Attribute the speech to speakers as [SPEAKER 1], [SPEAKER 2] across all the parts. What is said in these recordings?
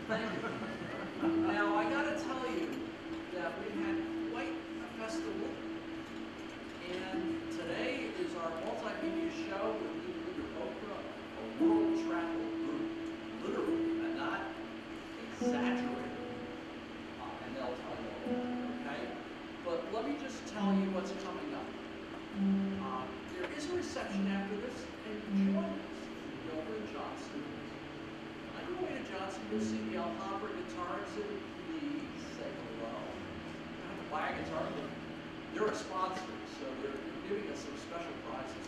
[SPEAKER 1] Thank you. Now, I got to tell you that we've had quite a festival, and today is our multimedia show with Leader Okra, a world travel group, literally, and not exaggerated. And they'll tell you all that, okay? But let me just tell you what's coming up. There is a reception after this, and join us over in Johnson. On your way to Johnson, you'll see the Alhambra guitar exhibit. Please say hello. You don't have to buy a guitar, but they're a sponsor, so they're giving us some special prizes.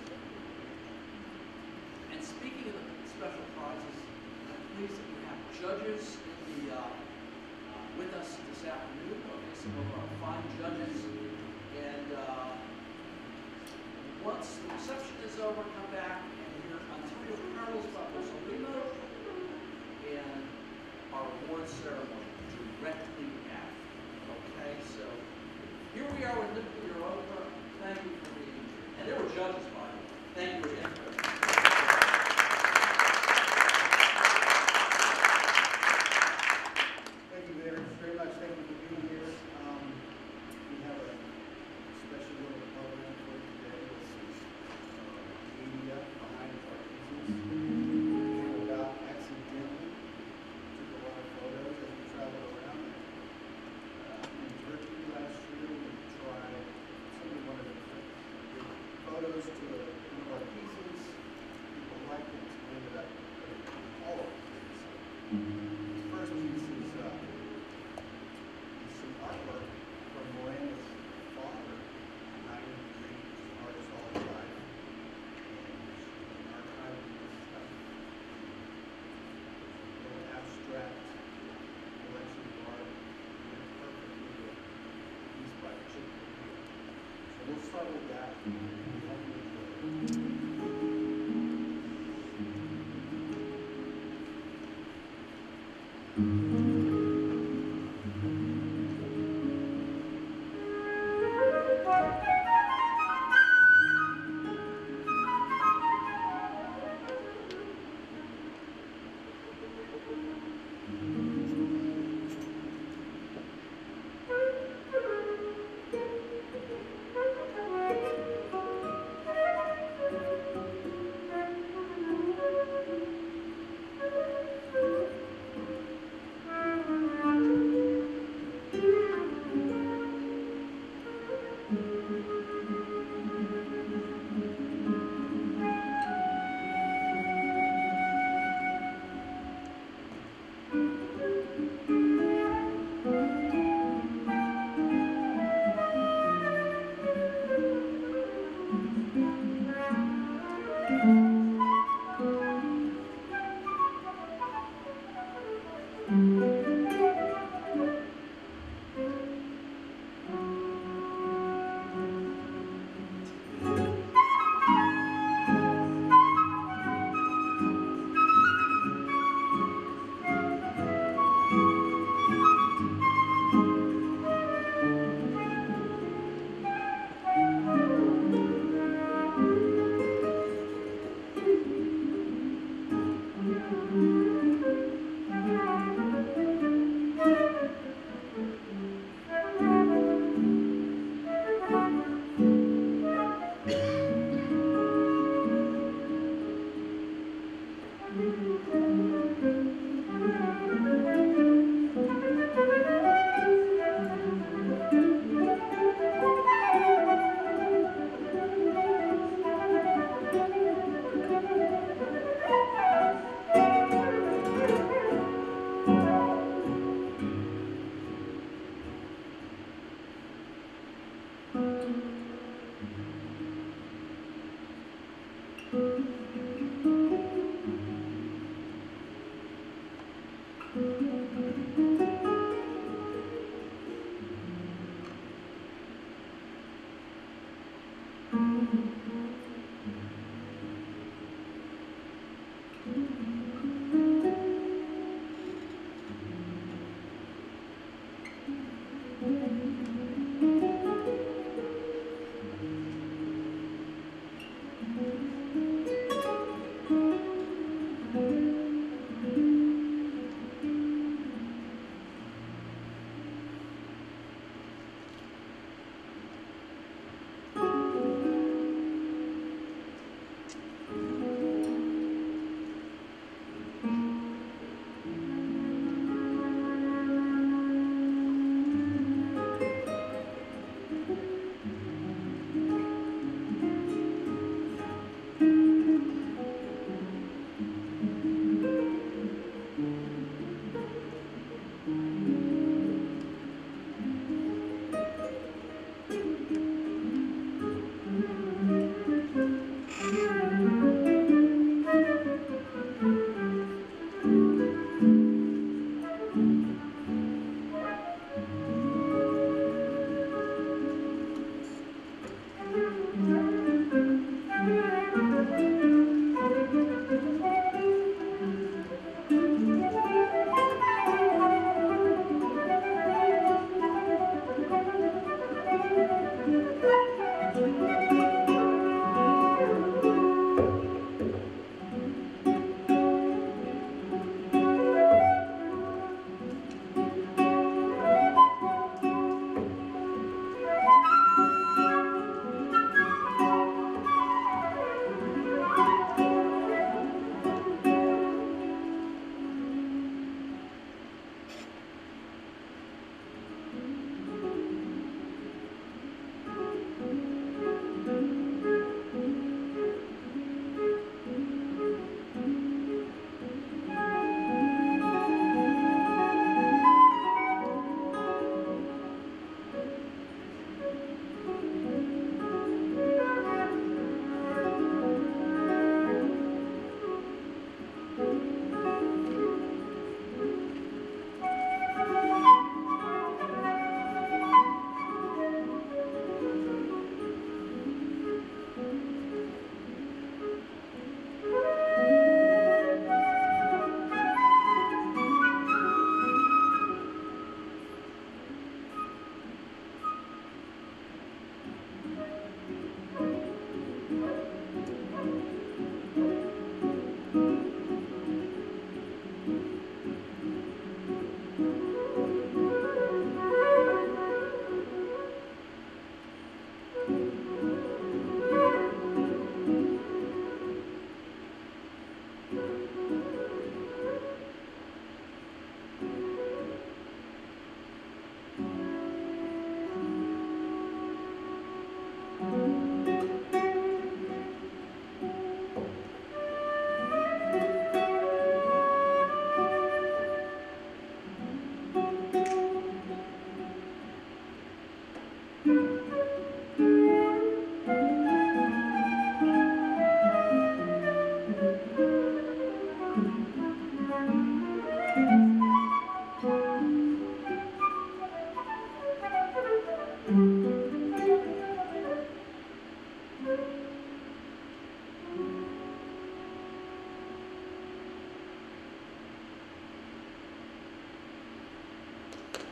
[SPEAKER 1] And speaking of the special prizes, I'm pleased that we have judges in the with us this afternoon. Okay, some of our fine judges. And once the reception is over, come back and hear Antonio Carlos Barrosolino and our award ceremony directly after. Okay, so here we are with Nuclear Okra. Thank you for being here. And there were judges, by the way. Thank you again.
[SPEAKER 2] Thank you very much. Thank you for being here. We have a special little program for you today. This is media behind our business. Came about accidentally. Took a lot of photos as we traveled around. In Turkey last year, we tried somebody wanted to put photos to one of our pieces. People liked it, so we ended up putting all of it. The first piece is some artwork from Miranda's father, 93, artist all his life, and archiving this stuff. A little abstract collection of art, went perfectly with a piece by Chick. So we'll start with that. We hope you enjoy it.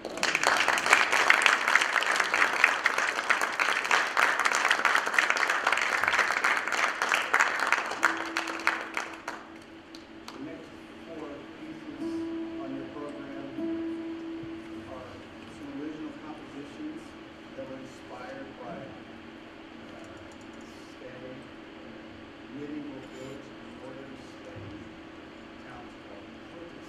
[SPEAKER 2] The next four pieces on your program are some original compositions that were inspired by staying medieval village in northern Spain, towns called Cortes.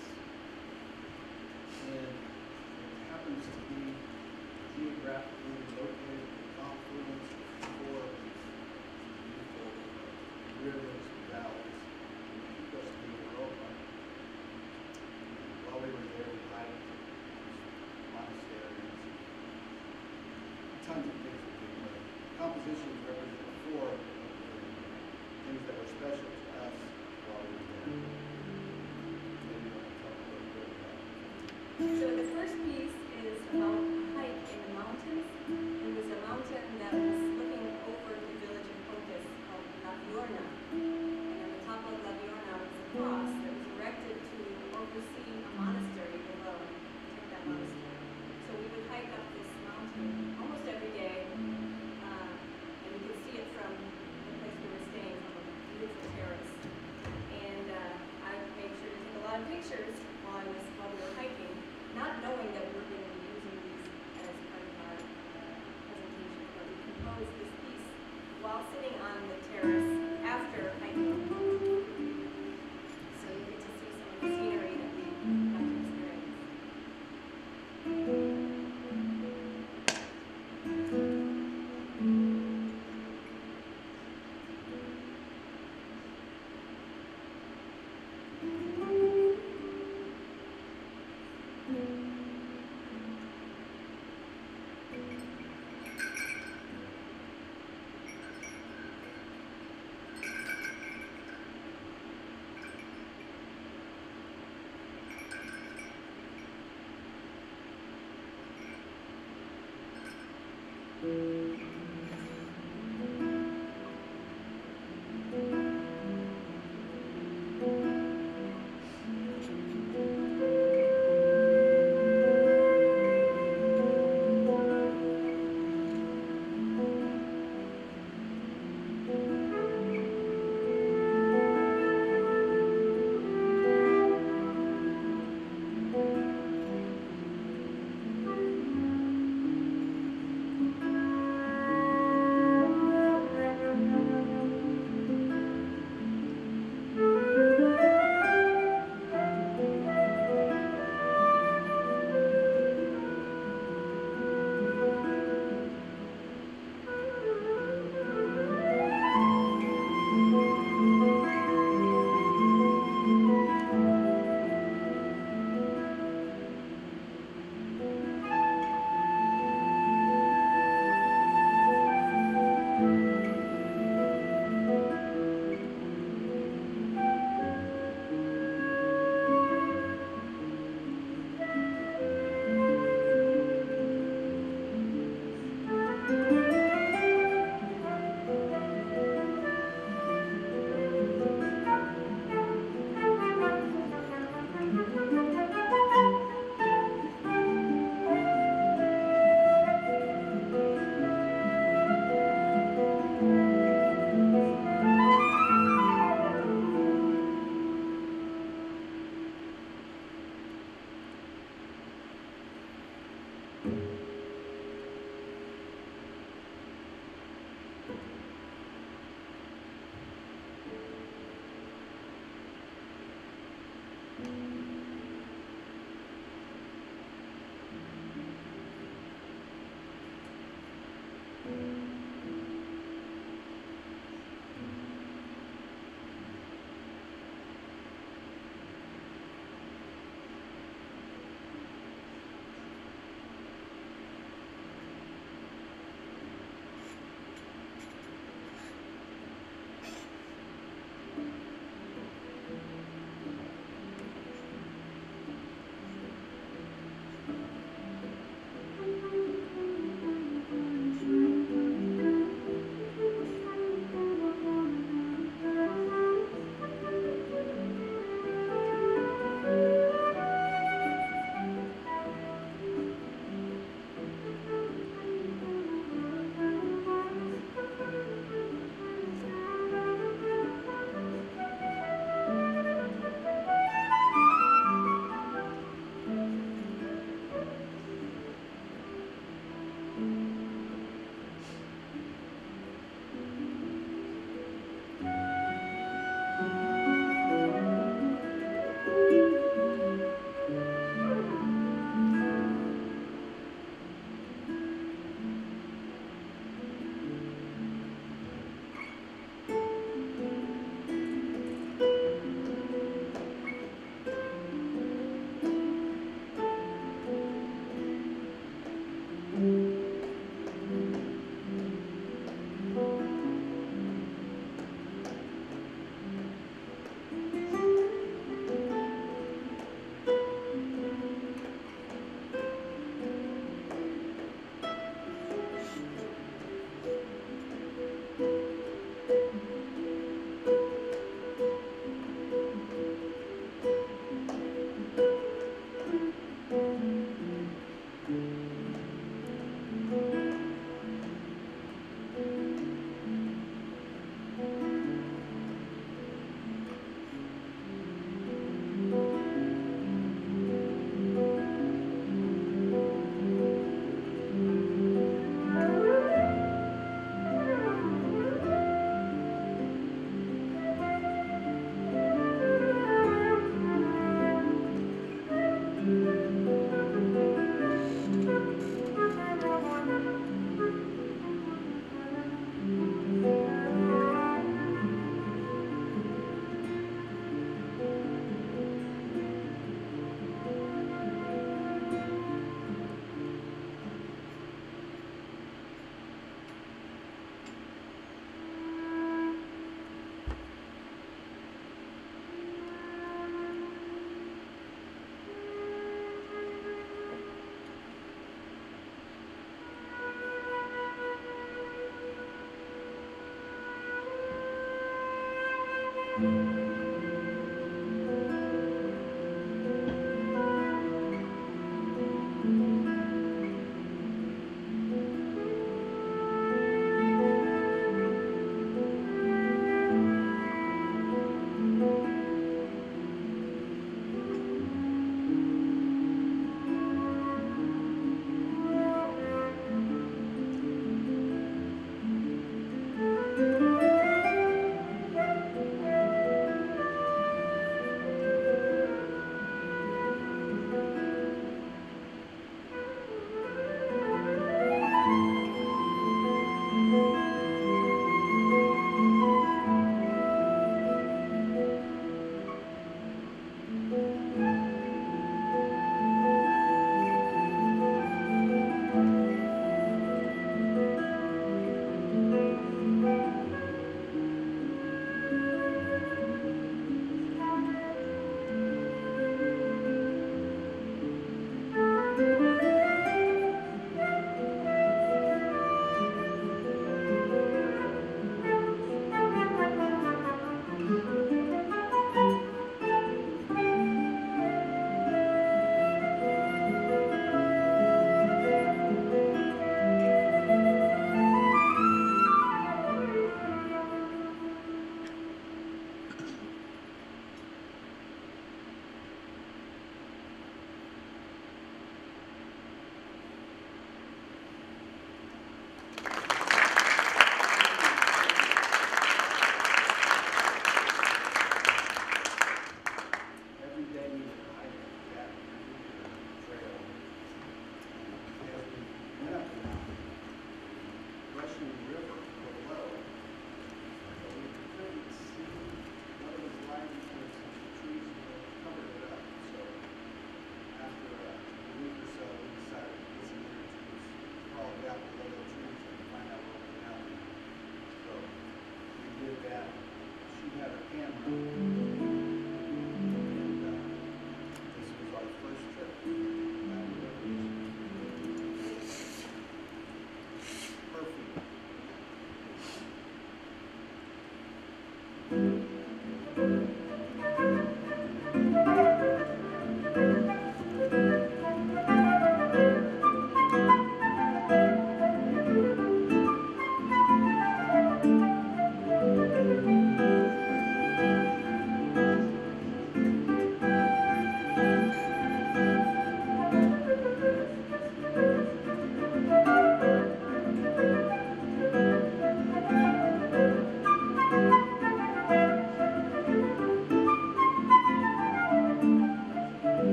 [SPEAKER 2] And it happens to be geographically located at the confluence of four of these beautiful rivers, valleys, and Costa Europa. While we were there, we hiked monasteries, tons of things to do. But compositions represent four of the things that were special to us while we were there. Maybe you want to talk a little bit about it.
[SPEAKER 3] So the first piece is about a hike in the mountains. It was a mountain that was looking over the village of Cortes called La Viorna. And on the top of La Viorna was a cross that was erected to oversee a monastery below, protect that monastery. So we would hike up this mountain almost every day, and you could see it from the place we were staying from a beautiful terrace. And I made sure to take a lot of pictures while we were hiking, not knowing that we were going to be using these as part of our presentation. But we composed this piece while sitting on the terrace after hiking. So you get to see some of the scenery that we got to experience.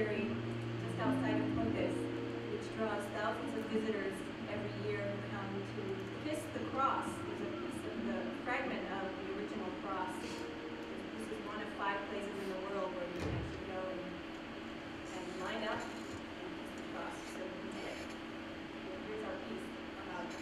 [SPEAKER 3] cemetery just outside of Pontes, which draws thousands of visitors every year who come to kiss the cross. There's a piece of the fragment of the original cross. This is one of 5 places in the world where you can actually go and line up and kiss the cross. So here's our piece about it.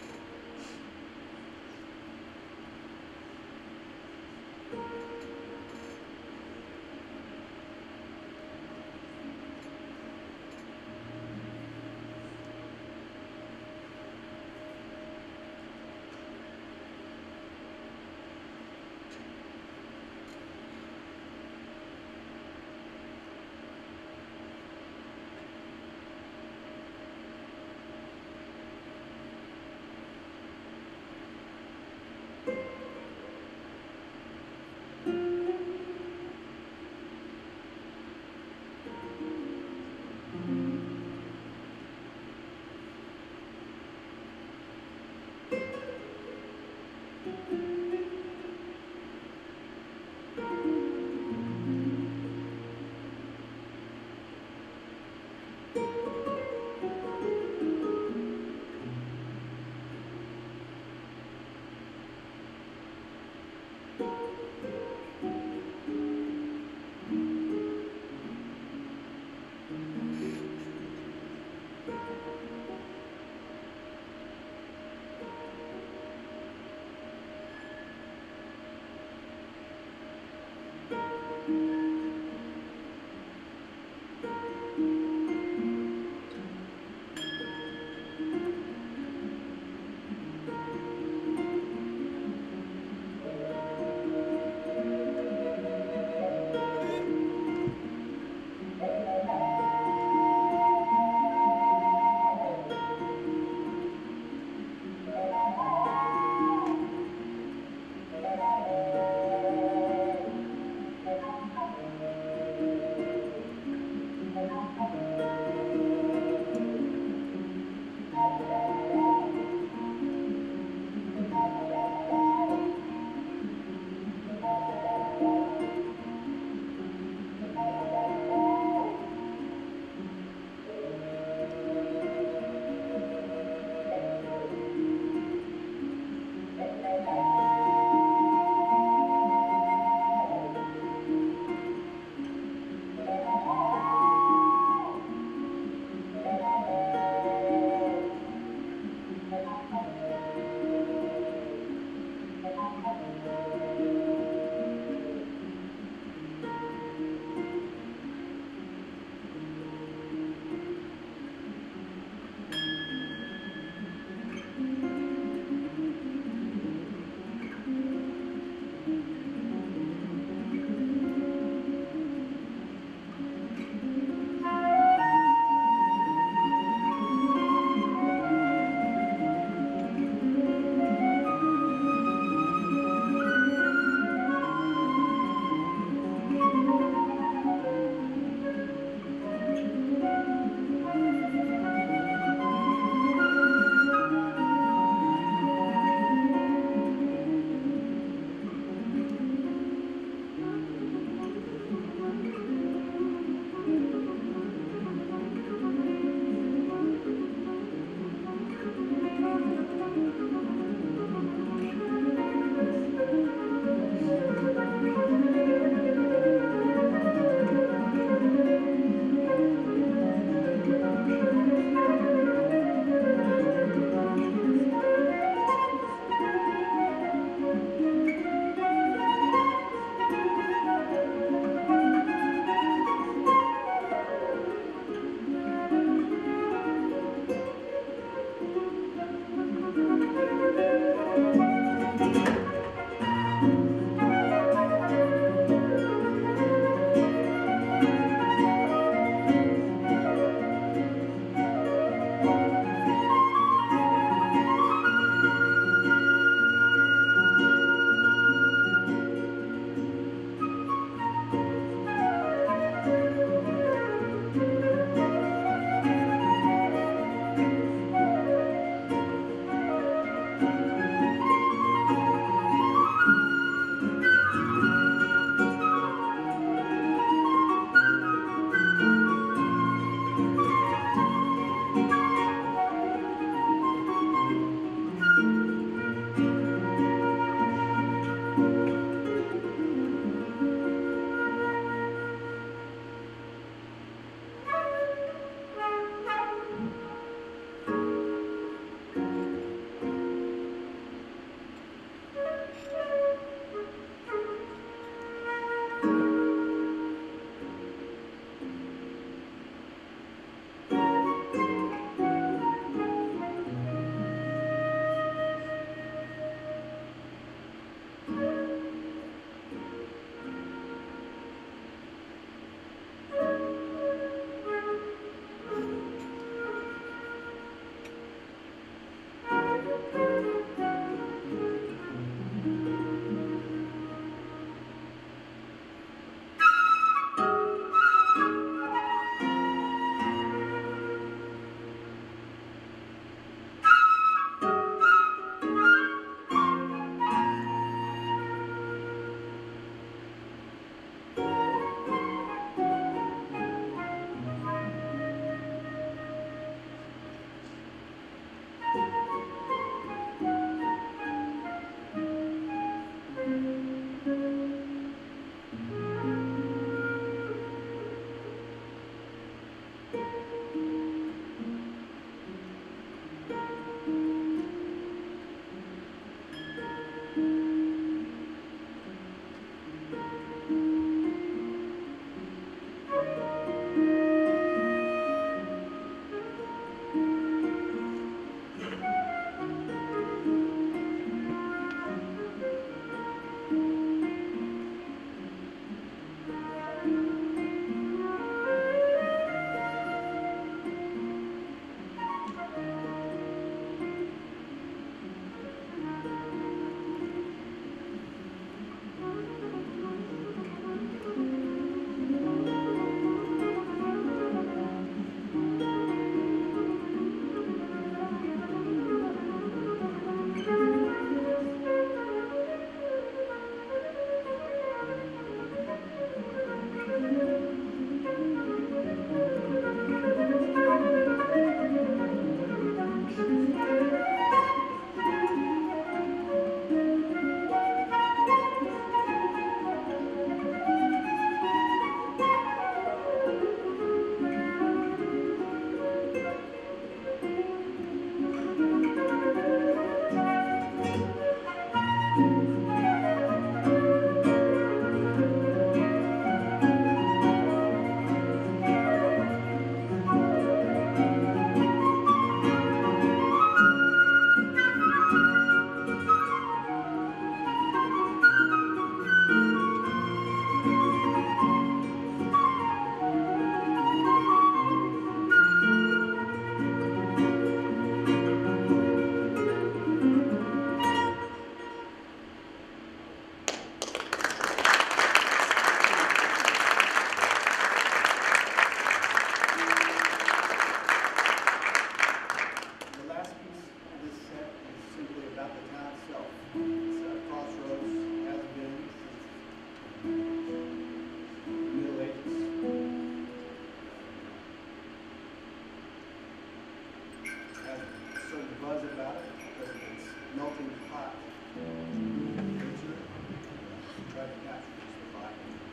[SPEAKER 2] buzz about it because it's melting hot temperature. Try to capture just the hot.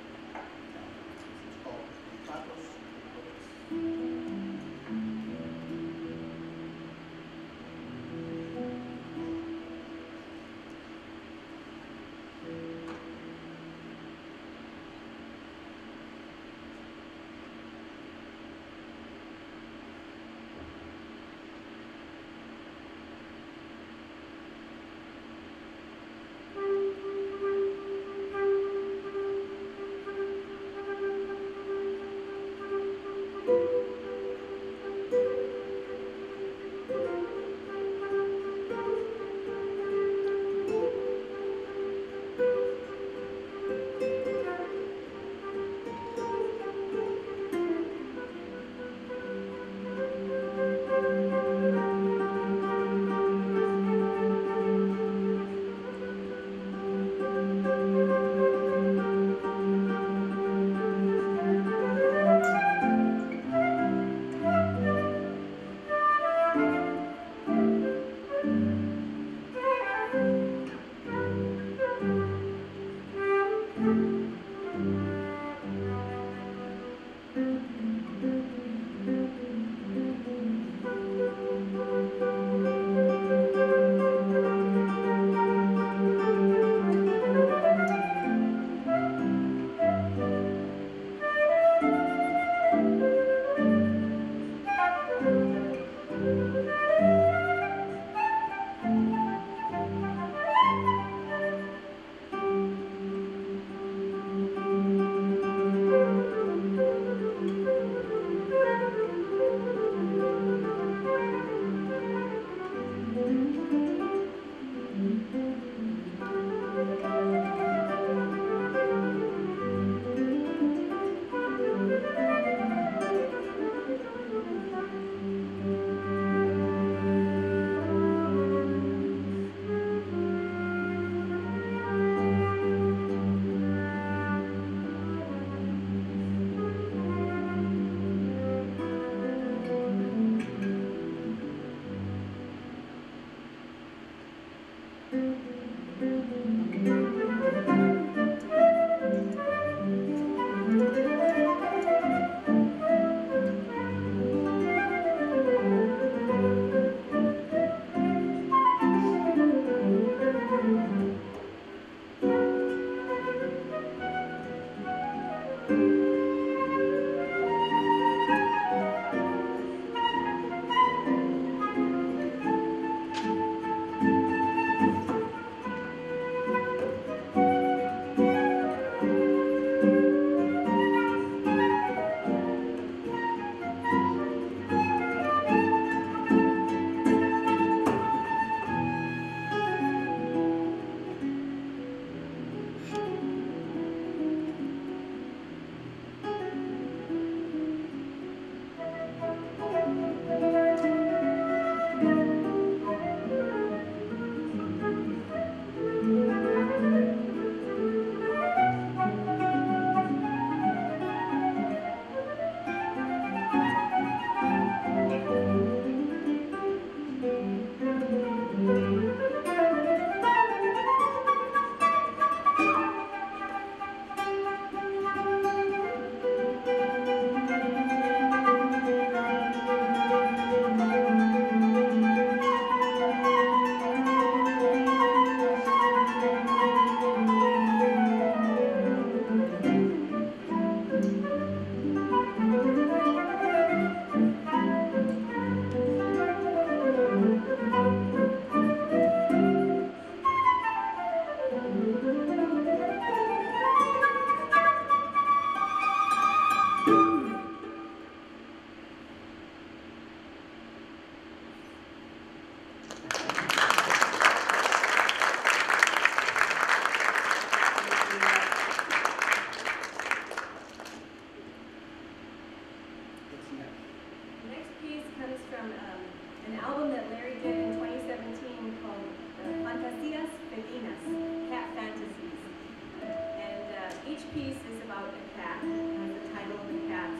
[SPEAKER 2] It's called tacos.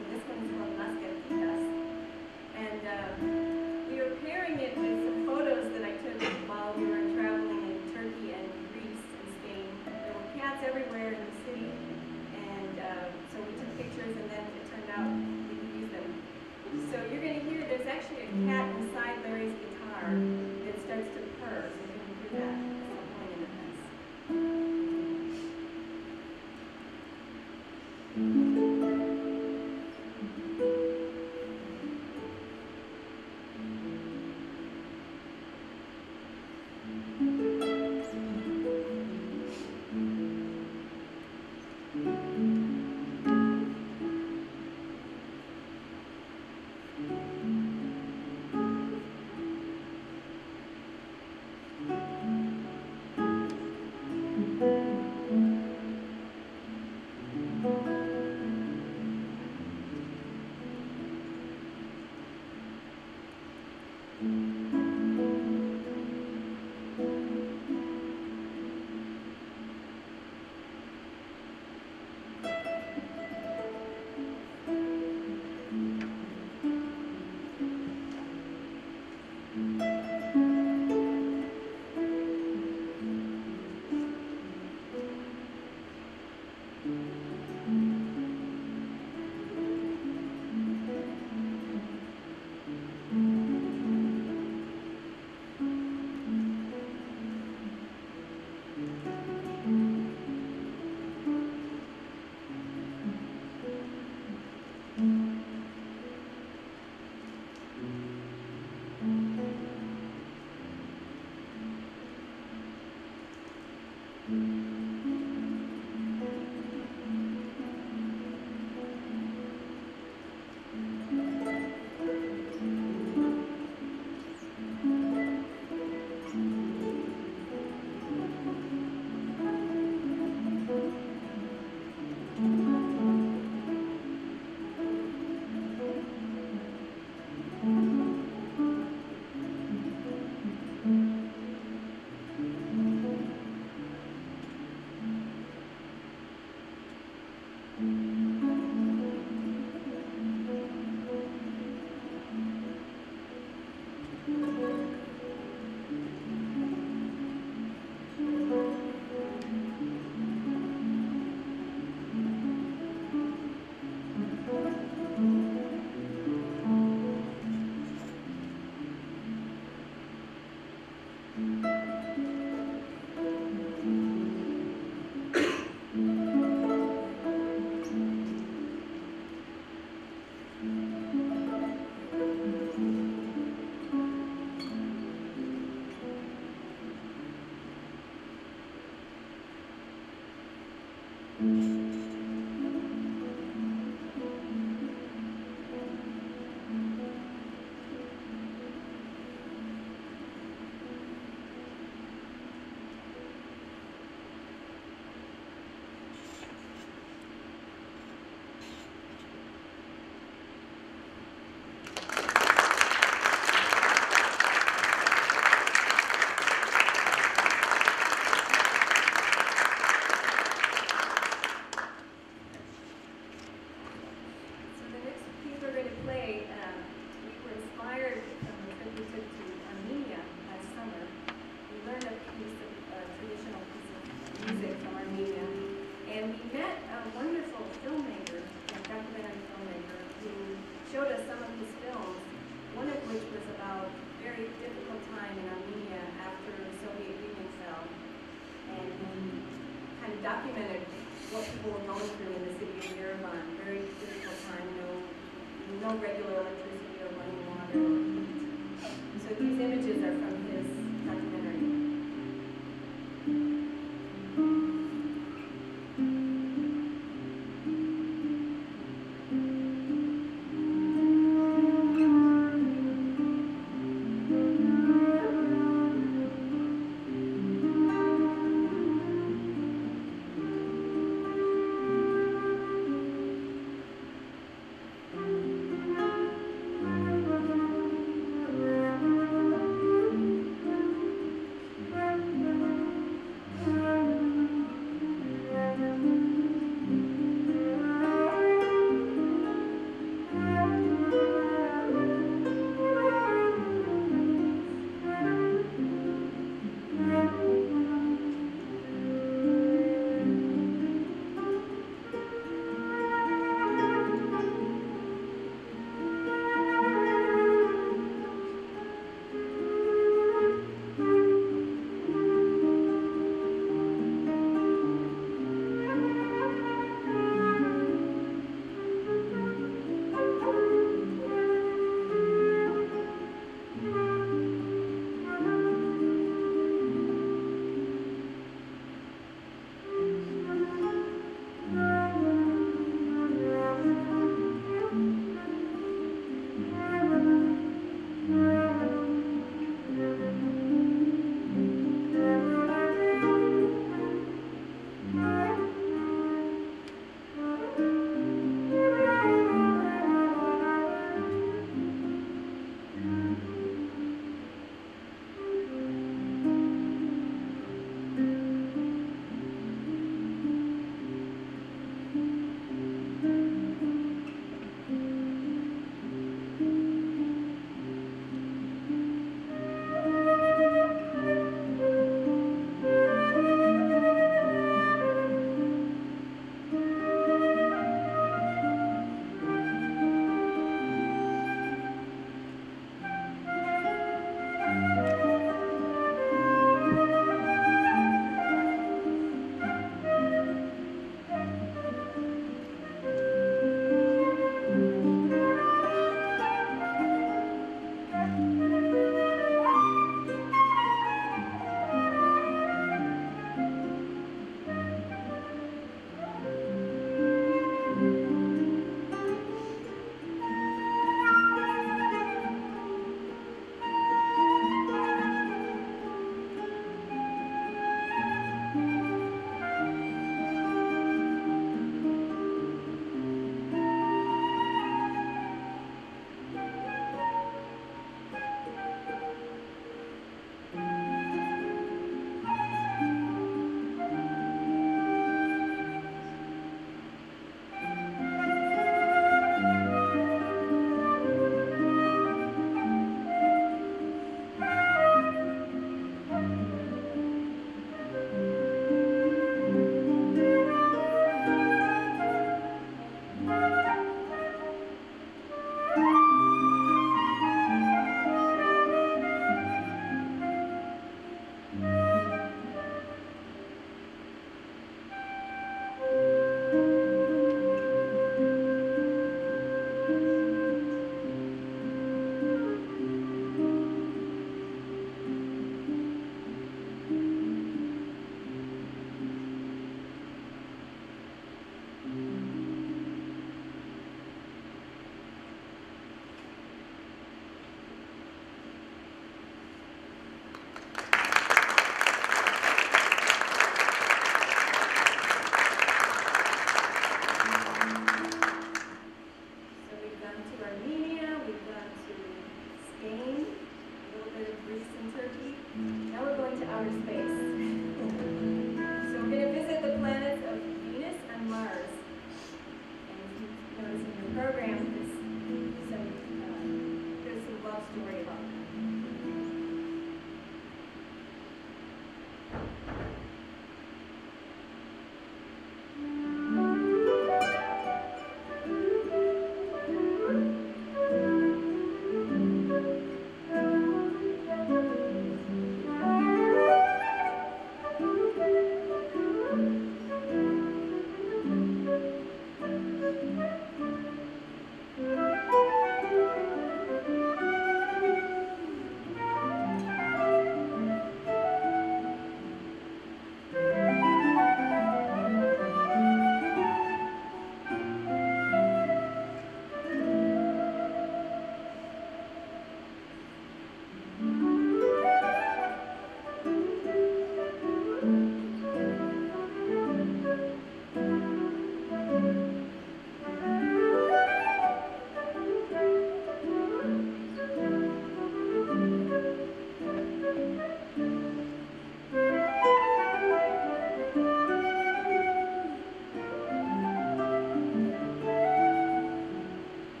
[SPEAKER 3] We were pairing it with some photos documented what people were going through in the city of Yerevan. Very difficult time, no regular electricity or running water. So these images are from his documentary.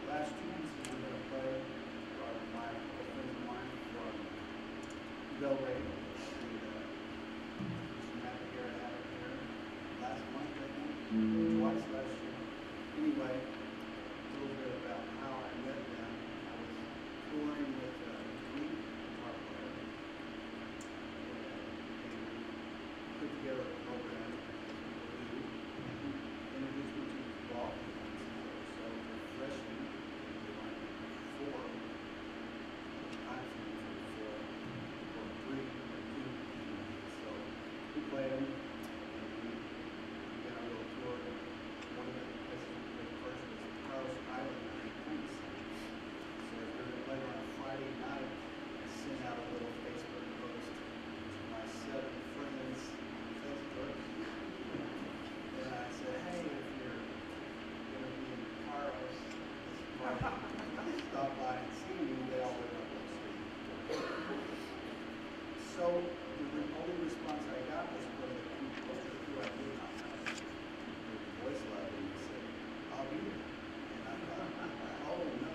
[SPEAKER 2] last two pieces we're going to play are my old friends of mine from Delray. Miranda Arana here last month, I think, twice last year. Anyway, a little bit about how I met them. I was touring with a Greek guitar player, and we put together a program to introduce me to golf. So refreshing. We went 4 times for 3 or 2. So we played them, and we began a little tour. One of the places we played first was Paros Island in Greece. So if we were playing on a Friday night, I sent out a little Facebook post to my 7 friends on Facebook. And I said, hey, if you're going to be in Paros this Friday, stop by and see me. They all live up the street. So the only response I got was from the crew I did not know. The voice love, and he said, I'll be there. And I thought, oh no,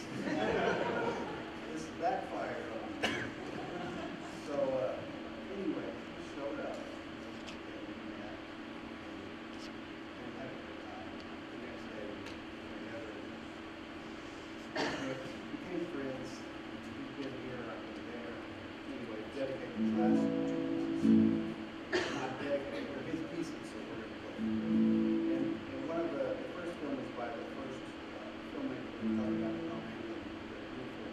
[SPEAKER 2] this backfired on me. So anyway, he showed up, and we met, and had a good time. The next day we were together. We became friends. He's been here, I've been there. Anyway, dedicated his last 2 pieces. Not dedicated, they're his pieces, so we're going to play. And one of the first one was by the first filmmaker we talked about, Tom Hanks, the beautiful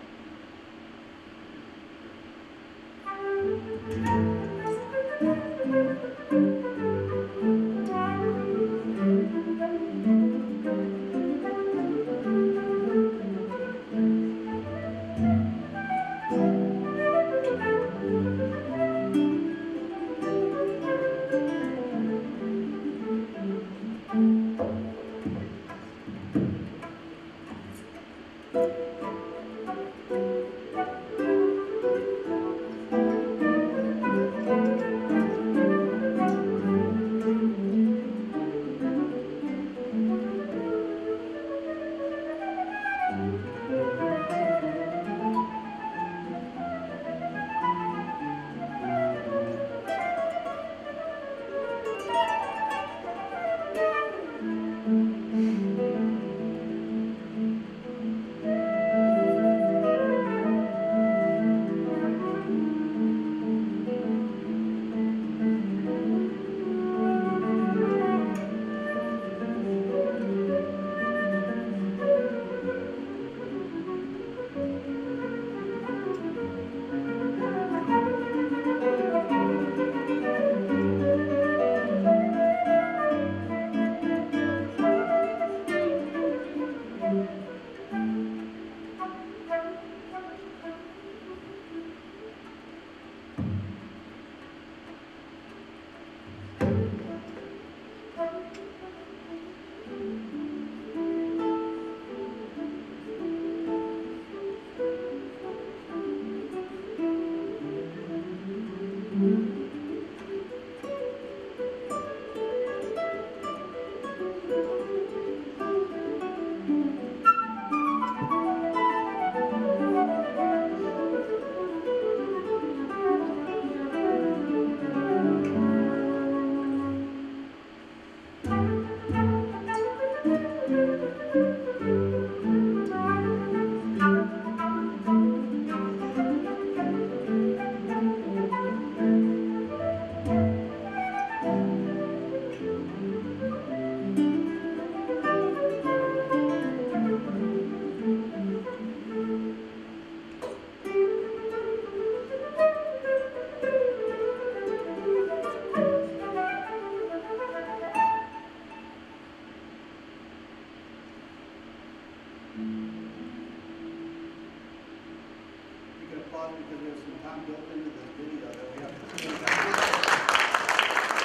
[SPEAKER 2] because there's some time built into this video that we have to see.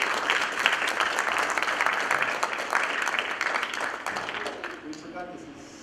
[SPEAKER 2] We forgot this is